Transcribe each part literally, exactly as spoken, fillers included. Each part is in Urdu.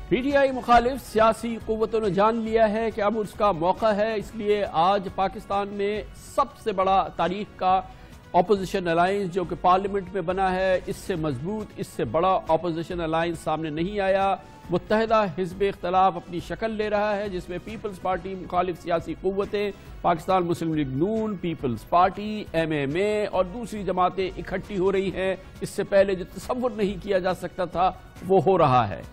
پی ٹی آئی مخالف سیاسی قوتوں نے جان لیا ہے کہ اب اس کا موقع ہے، اس لیے آج پاکستان میں سب سے بڑا تاریخ کا اپوزیشن الائنس جو کہ پارلیمنٹ میں بنا ہے، اس سے مضبوط، اس سے بڑا اپوزیشن الائنس سامنے نہیں آیا۔ متحدہ حزب اختلاف اپنی شکل لے رہا ہے، جس میں پیپلز پارٹی، مخالف سیاسی قوتیں، Pakistan Muslim League Noon, peoples party, M M A اور دوسری جماعتیں اکٹھی ہو رہی ہیں۔ اس سے پہلے جو تصور نہیں کیا جا سکتا تھا وہ ہو رہا ہے۔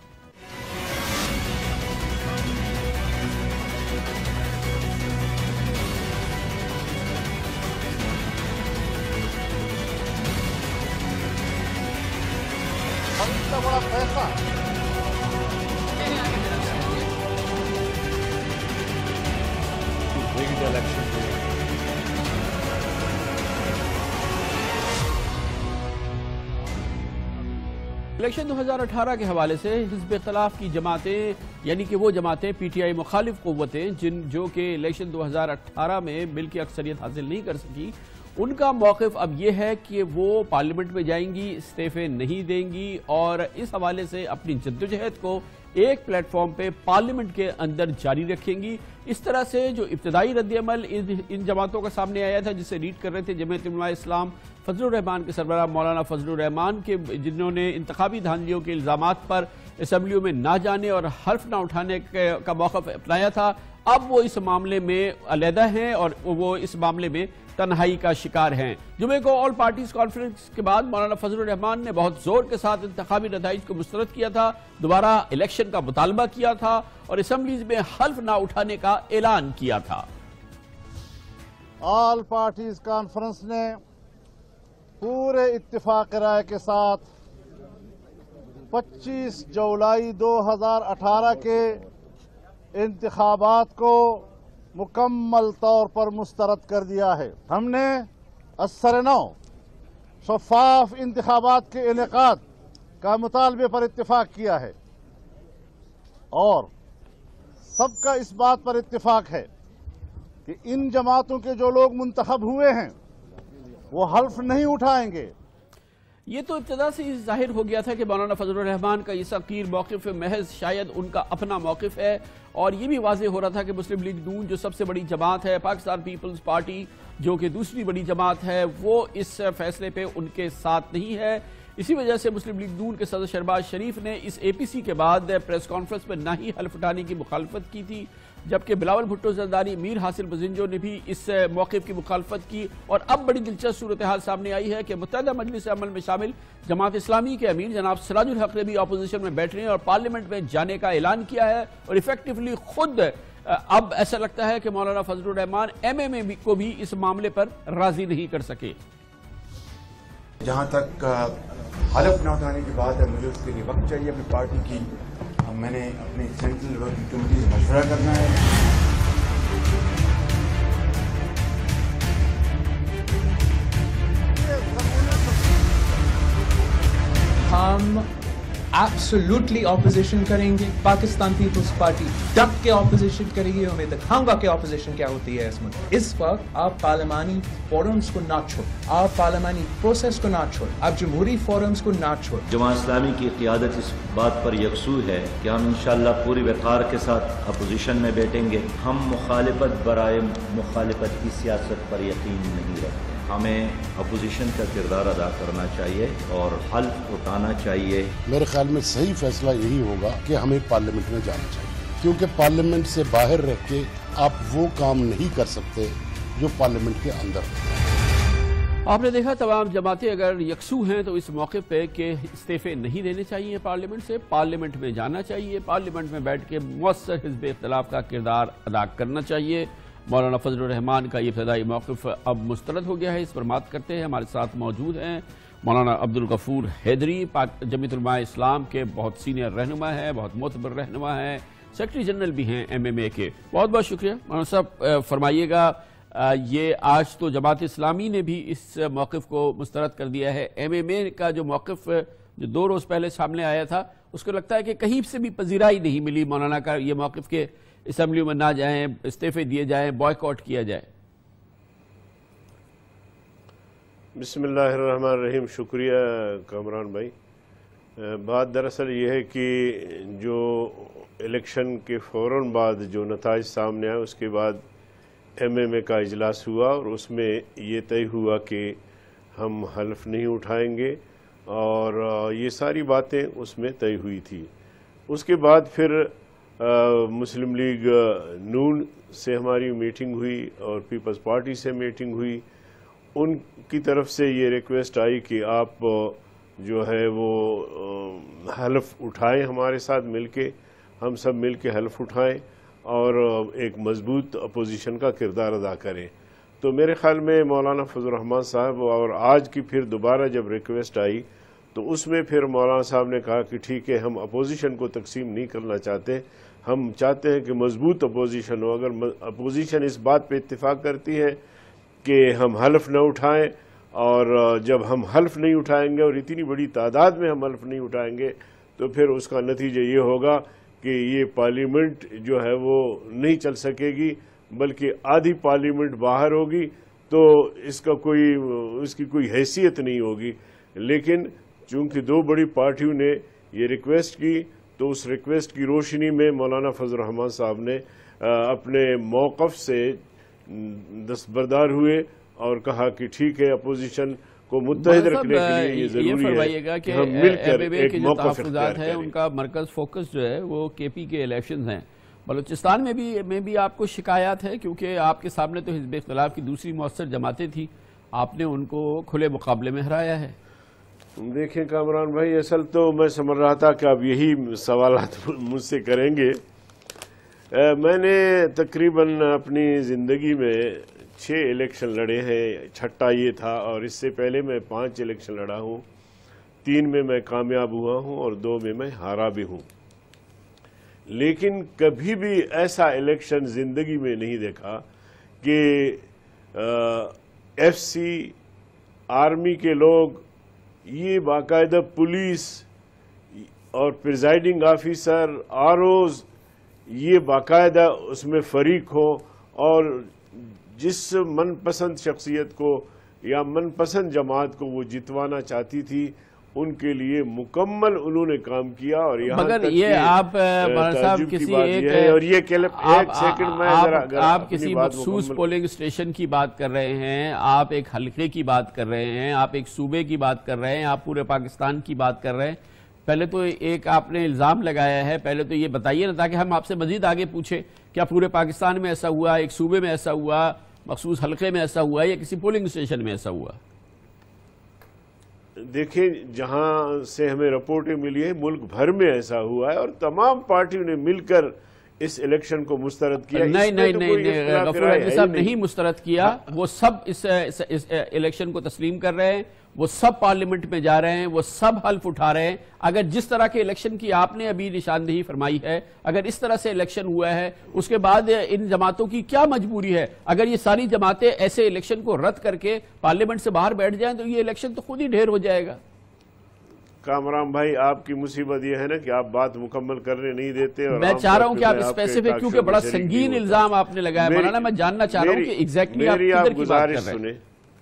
بڑا پیسہ الیکشن دو ہزار اٹھارہ کے حوالے سے حزب اختلاف کی جماعتیں، یعنی کہ وہ جماعتیں پی ٹی آئی مخالف قوتیں جن جو کہ الیکشن دو ہزار اٹھارہ میں مل کے اکثریت حاصل نہیں کر سکی، ان کا موقف اب یہ ہے کہ وہ پارلیمنٹ میں جائیں گی، استعفے نہیں دیں گی اور اس حوالے سے اپنی جدوجہد کو ایک پلیٹ فارم پہ پارلیمنٹ کے اندر جاری رکھیں گی۔ اس طرح سے جو ابتدائی رد عمل ان جماعتوں کا سامنے آیا تھا، جسے لیڈ کر رہے تھے جمعیت علماء اسلام فضل-ur-رحمان کے سربراہ مولانا فضل-ur-رحمان کے، جنہوں نے انتخابی دھاندلیوں کے الزامات پر اسمبلیوں میں نہ جانے اور حلف نہ اٹھانے کا موقف اپنایا تھا، اب وہ اس معاملے میں علیحدہ ہیں اور وہ اس معاملے میں تنہائی کا شکار ہیں۔ جمعے کو آل پارٹیز کانفرنس کے بعد مولانا فضل-ur-رحمان نے بہت زور کے ساتھ انتخابی نتائج کو مسترد کیا تھا، دوبارہ الیکشن کا مطالبہ کیا تھا اور اسمبلیز میں حلف نہ اٹھانے کا اعلان کیا تھا۔ آل پارٹیز کانفرنس نے پورے اتفاق رائے کے ساتھ پچیس جولائی دو ہزار اٹھارہ کے انتخابات کو مکمل طور پر مسترد کر دیا ہے۔ ہم نے اثر نو شفاف انتخابات کے انعقاد کا مطالبے پر اتفاق کیا ہے اور سب کا اس بات پر اتفاق ہے کہ ان جماعتوں کے جو لوگ منتخب ہوئے ہیں وہ حلف نہیں اٹھائیں گے۔ یہ تو ابتدا سے ہی ظاہر ہو گیا تھا کہ مولانا فضل-ur-رحمان کا یہ حقیر موقف محض شاید ان کا اپنا موقف ہے، اور یہ بھی واضح ہو رہا تھا کہ مسلم لیگ نون جو سب سے بڑی جماعت ہے، پاکستان پیپلز پارٹی جو کہ دوسری بڑی جماعت ہے، وہ اس فیصلے پہ ان کے ساتھ نہیں ہے۔ اسی وجہ سے مسلم لیگ نون کے صدر شہباز شریف نے اس اے پی سی کے بعد پریس کانفرنس میں نہ ہی حلف اٹھانے کی مخالفت کی تھی، جبکہ بلاول بھٹو زرداری، میر حاصل بزنجو نے بھی اس موقف کی مخالفت کی۔ اور اب بڑی دلچسپ صورتحال سامنے آئی ہے کہ متحدہ مجلس عمل میں شامل جماعت اسلامی کے امیر جناب سراج الحق نے بھی اپوزیشن میں بیٹھنے اور پارلیمنٹ میں جانے کا اعلان کیا ہے، اور ایفیکٹولی خود اب ایسا لگتا ہے کہ مولانا فضل-ur-رحمان ایم ایم اے کو بھی اس معاملے پر راضی نہیں کر سکے۔ جہاں تک حلف نہ اٹھانے کی بات ہے، مجھے اس کے لیے وقت چاہیے اپنی پارٹی کی۔ میں نے اپنی سینٹرل ورکنگ کمیٹی سے مشورہ کرنا ہے۔ ہم ایبسولوٹلی اپوزیشن کریں گے، پاکستان پیپلز پارٹی ڈٹ کے اپوزیشن کرے گی، اور میں دکھاؤں گا کہ اپوزیشن کیا ہوتی ہے اس میں۔ اس وقت آپ پارلیمانی فورمز کو نہ چھوڑ، آپ پارلیمانی پروسیس کو نہ چھوڑ، آپ جمہوری فورمز کو نہ چھوڑ۔ جماعت اسلامی کی قیادت اس بات پر یکسو ہے کہ ہم انشاءاللہ پوری وقار کے ساتھ اپوزیشن میں بیٹھیں گے۔ ہم مخالفت برائے مخالفت کی سیاست پر یقین نہیں رکھتے، ہمیں اپوزیشن کا کردار ادا کرنا چاہیے اور حلف اٹھانا چاہیے۔ میرے خیال میں صحیح فیصلہ یہی ہوگا کہ ہمیں پارلیمنٹ میں جانا چاہیے، کیونکہ پارلیمنٹ سے باہر رہ کے آپ وہ کام نہیں کر سکتے جو پارلیمنٹ کے اندر ہے۔ آپ نے دیکھا تمام جماعتیں اگر یکسو ہیں تو اس موقع پہ کہ استعفے نہیں دینے چاہیے پارلیمنٹ سے، پارلیمنٹ میں جانا چاہیے، پارلیمنٹ میں بیٹھ کے مؤثر حزب اختلاف کا کردار ادا کرنا چاہیے۔ مولانا فضل-ur-رحمان کا یہ ابتدائی موقف اب مسترد ہو گیا ہے، اس پر بات کرتے ہیں۔ ہمارے ساتھ موجود ہیں مولانا عبدالغفور حیدری، جمعیت علماء اسلام کے بہت سینئر رہنما ہیں، بہت معتبر رہنما ہیں، سیکرٹری جنرل بھی ہیں ایم ایم اے کے۔ بہت بہت شکریہ مولانا صاحب۔ فرمائیے گا، یہ آج تو جماعت اسلامی نے بھی اس موقف کو مسترد کر دیا ہے، ایم ایم اے کا جو موقف جو دو روز پہلے سامنے آیا تھا، اس کو لگتا ہے کہ کہیں سے بھی پذیرائی نہیں ملی مولانا کا یہ موقف کہ اسمبلیوں میں نہ جائیں، استعفے دیے جائیں، بائیکاٹ کیا جائے۔ بسم اللہ الرحمن الرحیم۔ شکریہ کامران بھائی۔ بات دراصل یہ ہے کہ جو الیکشن کے فوراً بعد جو نتائج سامنے آئے اس کے بعد ایم ایم اے کا اجلاس ہوا اور اس میں یہ طے ہوا کہ ہم حلف نہیں اٹھائیں گے اور یہ ساری باتیں اس میں طے ہوئی تھی۔ اس کے بعد پھر مسلم لیگ نون سے ہماری میٹنگ ہوئی اور پیپلز پارٹی سے میٹنگ ہوئی۔ ان کی طرف سے یہ ریکویسٹ آئی کہ آپ جو ہے وہ حلف اٹھائیں ہمارے ساتھ مل کے، ہم سب مل کے حلف اٹھائیں اور ایک مضبوط اپوزیشن کا کردار ادا کریں۔ تو میرے خیال میں مولانا فضل الرحمان صاحب اور آج کی پھر دوبارہ جب ریکویسٹ آئی تو اس میں پھر مولانا صاحب نے کہا کہ ٹھیک ہے، ہم اپوزیشن کو تقسیم نہیں کرنا چاہتے، ہم چاہتے ہیں کہ مضبوط اپوزیشن ہو۔ اگر اپوزیشن اس بات پہ اتفاق کرتی ہے کہ ہم حلف نہ اٹھائیں اور جب ہم حلف نہیں اٹھائیں گے اور اتنی بڑی تعداد میں ہم حلف نہیں اٹھائیں گے تو پھر اس کا نتیجہ یہ ہوگا کہ یہ پارلیمنٹ جو ہے وہ نہیں چل سکے گی، بلکہ آدھی پارلیمنٹ باہر ہوگی، تو اس کا کوئی اس کی کوئی حیثیت نہیں ہوگی۔ لیکن چونکہ دو بڑی پارٹیوں نے یہ ریکویسٹ کی تو اس ریکویسٹ کی روشنی میں مولانا فضل الرحمان صاحب نے اپنے موقف سے دستبردار ہوئے اور کہا کہ ٹھیک ہے، اپوزیشن کو متحد رکھنے کے لیے یہ ضروری ہے کہ ہم مل کر ایک موقف اختیار کریں۔ ان کا مرکز فوکس جو ہے وہ کے پی کے الیکشنز ہیں۔ بلوچستان میں بھی میں بھی آپ کو شکایات ہے، کیونکہ آپ کے سامنے تو حزب اختلاف کی دوسری مؤثر جماعتیں تھیں، آپ نے ان کو کھلے مقابلے میں ہرایا ہے۔ دیکھیں کامران بھائی، اصل تو میں سمجھ رہا تھا کہ آپ یہی سوالات مجھ سے کریں گے۔ میں نے تقریباً اپنی زندگی میں چھ الیکشن لڑے ہیں، چھٹا یہ تھا، اور اس سے پہلے میں پانچ الیکشن لڑا ہوں، تین میں میں کامیاب ہوا ہوں اور دو میں میں ہارا بھی ہوں۔ لیکن کبھی بھی ایسا الیکشن زندگی میں نہیں دیکھا کہ ایف سی، آرمی کے لوگ، یہ باقاعدہ پولیس اور پریزائڈنگ آفیسر، آر اوز، یہ باقاعدہ اس میں فریق ہو اور جس من پسند شخصیت کو یا من پسند جماعت کو وہ جتوانا چاہتی تھی ان کے لیے مکمل انہوں نے کام کیا۔ اور یہاں مگر یہ آپ مولانا صاحب کسی ایک اور یہ ایک سیکنڈ میں آپ کسی مخصوص پولنگ اسٹیشن کی بات کر رہے ہیں، آپ ایک حلقے کی بات کر رہے ہیں، آپ ایک صوبے کی بات کر رہے ہیں، آپ پورے پاکستان کی بات کر رہے ہیں۔ پہلے تو ایک آپ نے الزام لگایا ہے، پہلے تو یہ بتائیے نا تاکہ ہم آپ سے مزید آگے پوچھیں، کیا پورے پاکستان میں ایسا ہوا، ایک صوبے میں ایسا ہوا، مخصوص حلقے میں ایسا ہوا یا کسی پولنگ اسٹیشن میں ایسا ہوا؟ دیکھیں، جہاں سے ہمیں رپورٹیں ملی ہیں ملک بھر میں ایسا ہوا ہے اور تمام پارٹیوں نے مل کر اس الیکشن کو مسترد کیا۔ نہیں نہیں نہیں غفور حیدری صاحب نہیں مسترد کیا، وہ سب اس الیکشن کو تسلیم کر رہے ہیں، وہ سب پارلیمنٹ میں جا رہے ہیں، وہ سب حلف اٹھا رہے ہیں۔ اگر جس طرح کے الیکشن کی آپ نے ابھی نشاندہی فرمائی ہے، اگر اس طرح سے الیکشن ہوا ہے، اس کے بعد ان جماعتوں کی کیا مجبوری ہے؟ اگر یہ ساری جماعتیں ایسے الیکشن کو رد کر کے پارلیمنٹ سے باہر بیٹھ جائیں تو یہ الیکشن تو خود ہی ڈھیر ہو جائے گا۔ کامران بھائی، آپ کی مصیبت یہ ہے نا کہ آپ بات مکمل کرنے نہیں دیتے، اور میں چاہ رہا ہوں کہ آپ اسپیسیفک، کیونکہ بڑا سنگین الزام آپ نے لگایا مولانا، میں جاننا چاہ رہا ہوں کہ ایگزیکٹلی آپ کدھر کی بات کر رہے ہیں۔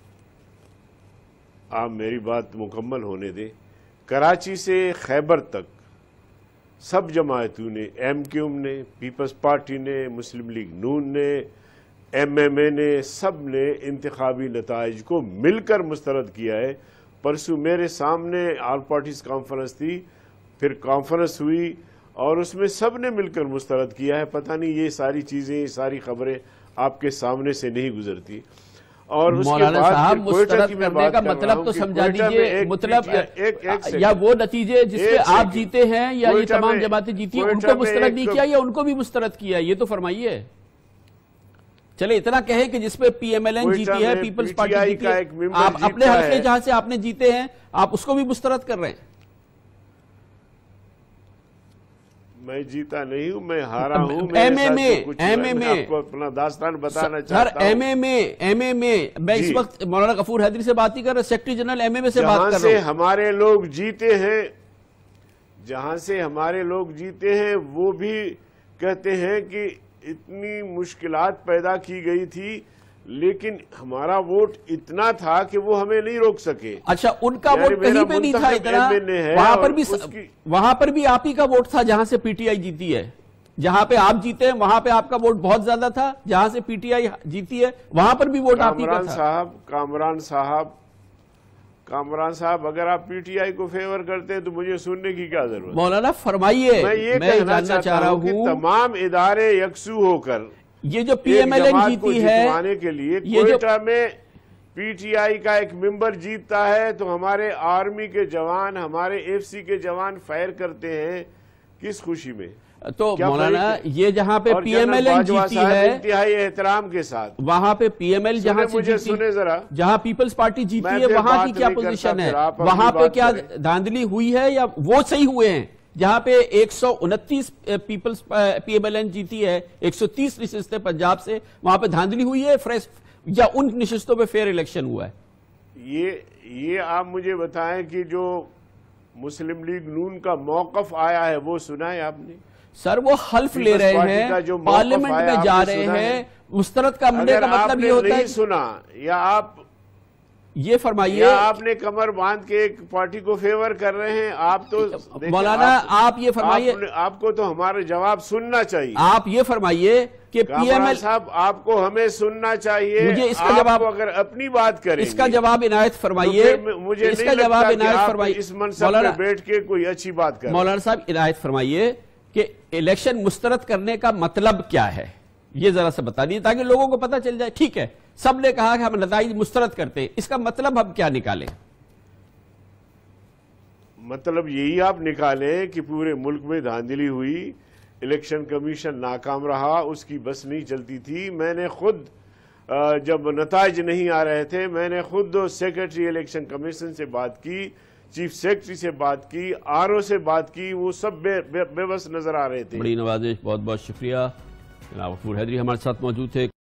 آپ میری بات مکمل ہونے دیں۔ کراچی سے خیبر تک سب جماعتوں نے، ایم کیو ایم نے، پیپلز پارٹی نے، مسلم لیگ نون نے، ایم ایم اے نے، سب نے انتخابی نتائج کو مل کر مسترد کیا ہے۔ پرسوں میرے سامنے آل پارٹیز کانفرنس تھی، پھر کانفرنس ہوئی اور اس میں سب نے مل کر مسترد کیا ہے۔ پتہ نہیں یہ ساری چیزیں، یہ ساری خبریں آپ کے سامنے سے نہیں گزرتی۔ اور مولانا صاحب، مسترد کرنے کا مطلب تو سمجھا دیجئے، مطلب یا وہ نتیجے جس پہ آپ جیتے ہیں یا یہ تمام جماعتیں جیتی ہیں ان کو مسترد نہیں کیا یا ان کو بھی مسترد کیا، یہ تو فرمائیے۔ چلے اتنا کہیں کہ جس پہ پی ایم ایل این جیتی ہے، پیپلز پارٹی جیتی ہے، آپ اپنے حلقے جہاں سے آپ نے جیتے ہیں آپ اس کو بھی مسترد کر رہے ہیں۔ میں جیتا نہیں ہوں، میں ہارا ہوں۔ M M A M M A آپ کو اپنا داستان بتانا سر، چاہتا ہوں۔ M M A M M A میں اس وقت مولانا غفور حیدری سے بات ہی کر رہا، secretary general M M A سے بات کر رہا ہوں۔ جہاں سے ہمارے لوگ جیتے ہیں جہاں سے ہمارے لوگ جیتے ہیں وہ بھی کہتے ہیں کہ اتنی مشکلات پیدا کی گئی تھی لیکن ہمارا ووٹ اتنا تھا کہ وہ ہمیں نہیں روک سکے. اچھا ان کا ووٹ کہیں پہ نہیں تھا اتنا, وہاں پر بھی وہاں پر بھی آپ ہی کا ووٹ تھا جہاں سے پی ٹی آئی جیتی ہے. جہاں پہ آپ جیتے ہیں وہاں پہ آپ کا ووٹ بہت زیادہ تھا, جہاں سے پی ٹی آئی جیتی ہے وہاں پر بھی ووٹ آپ ہی کا تھا. صاحب کامران صاحب کامران صاحب اگر آپ پی ٹی آئی کو فیور کرتے ہیں تو مجھے سننے کی کیا ضرورت؟ مولانا فرمائیے. میں یہ کہنا چاہتا ہوں کہ تمام ادارے یکسو ہو کر یہ جو پی ایم ایل این جیتی ہے جتوانے کے لیے کوئٹہ میں پی ٹی آئی کا ایک ممبر جیتتا ہے تو ہمارے آرمی کے جوان, ہمارے ایف سی کے جوان فائر کرتے ہیں کس خوشی میں؟ تو مولانا یہ جہاں پہ پی ایم ایل این جیتی ہے انتہائی احترام کے ساتھ, وہاں پہ پی ایم ایل جہاں سے مجھے جیتی سنے ذرا, جہاں پیپلز پارٹی جیتی ہے وہاں کی کیا پوزیشن ہے, وہاں پہ کیا دھاندلی ہوئی ہے یا وہ صحیح ہوئے ہیں؟ جہاں پہ ایک سو انتیس peoples P M L N جیتی ہے, ایک سو تیس نشستیں پنجاب سے, وہاں پہ دھاندلی ہوئی ہے فریش یا ان نشستوں پہ فیئر الیکشن ہوا ہے؟ یہ یہ آپ مجھے بتائیں کہ جو مسلم لیگ نون کا موقف آیا ہے وہ سنا ہے آپ نے؟ سر وہ حلف لے رہے ہیں, پارلیمنٹ میں جا رہے ہیں, مسترد کا منڈے کا مطلب یہ ہوتا ہے. نہیں سنا یا آپ یہ فرمائیے, یا آپ نے کمر باندھ کے ایک پارٹی کو فیور کر رہے ہیں آپ تو مولانا آپ یہ فرمائیے, آپ کو تو ہمارا جواب سننا چاہیے. آپ یہ فرمائیے کہ پی ایم ایل صاحب آپ کو ہمیں سننا چاہیے, مجھے اس کا جواب اگر اپنی بات کریں اس کا جواب عنایت فرمائیے, مجھے اس کا جواب عنایت فرمائیے. اس منصب پہ بیٹھ کے کوئی اچھی بات کریں. مولانا صاحب عنایت فرمائیے کہ الیکشن مسترد کرنے کا مطلب کیا ہے, یہ ذرا سے بتا دیجیے تاکہ لوگوں کو پتہ چل جائے. ٹھیک ہے سب نے کہا کہ ہم نتائج مسترد کرتے ہیں, اس کا مطلب ہم کیا نکالیں؟ مطلب یہی آپ نکالیں کہ پورے ملک میں دھاندلی ہوئی, الیکشن کمیشن ناکام رہا, اس کی بس نہیں چلتی تھی. میں نے خود جب نتائج نہیں آ رہے تھے میں نے خود سیکرٹری الیکشن کمیشن سے بات کی, چیف سیکرٹری سے بات کی, آر او سے بات کی, وہ سب بے, بے, بے بس نظر آ رہے تھے. بڑی نوازش, بہت بہت شکریہ. جناب غفور حیدری ہمارے ساتھ موجود تھے.